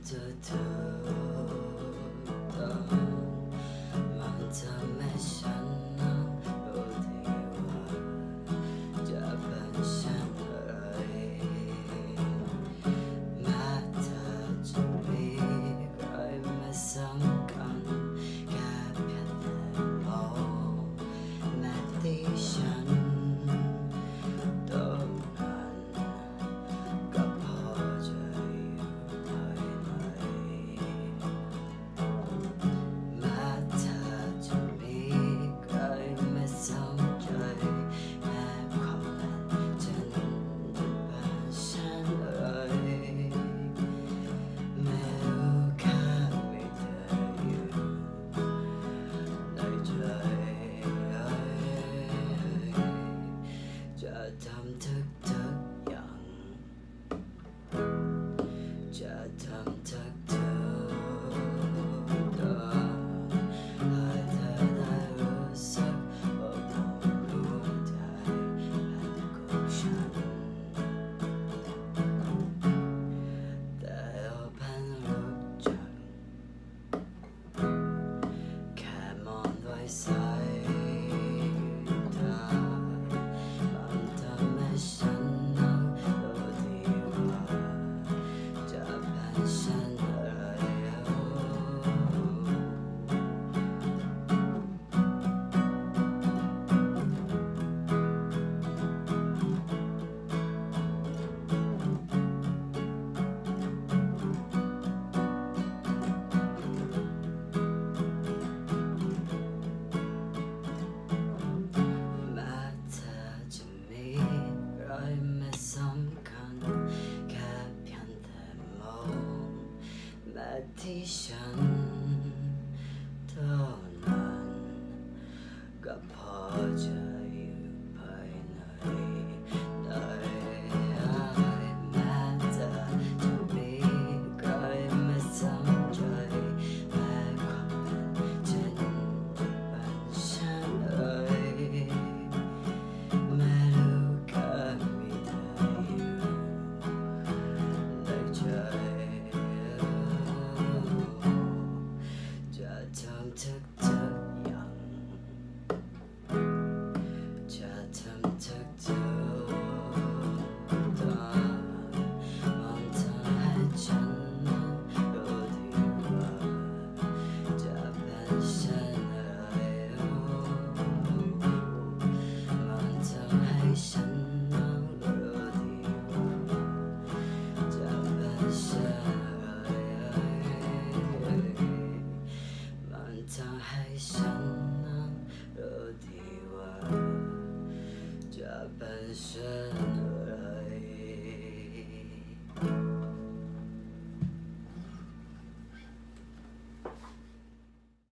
เธอมันทำให้ฉันนั้นรู้ดีว่าจะเป็นเช่นไรแม้เธอจะมีใครไม่สำคัญแค่เพียงแต่มองแม้ที่ฉันต้องนั้นก็พอจะอยู่ภายในแม้เธอจะมีใครไม่สนใจแม้ความนั้นฉันจะเป็นเช่นไรไม่รู้แค่มีเธออยู่ในใจจะทำทุกอย่างจะทำทุกให้เธอได้รู้สึกว่าเรารู้ใจเป็นของฉันแต่เราเพิ่งรู้จักแค่มองด้วยสายตามันทำให้ฉันนั้นรู้ดีว่าจะเป็นเช่นไรแม้เธอจะมีอะไรไม่สำคัญแค่เพียงแต่มองแม้ที่ฉันเท่านั้นก็พอจะอยู่ภายในได้แม้เธอจะมีใครไม่สนใจแม้ความเป็นจริงจะเป็นเช่นไรไม่รู้แค่มีเธออยู่ในใจจะทำทุกอย่างจะทำทุกมันทำให้ฉันนั้นรู้ดีว่าจะเป็นเช่นไรมันทำให้ฉันนั้นรู้ดีว่าจะเป็นเช่นไรมันทำให้ฉันนั้นรู้ดีว่าจะเป็นเช่นไร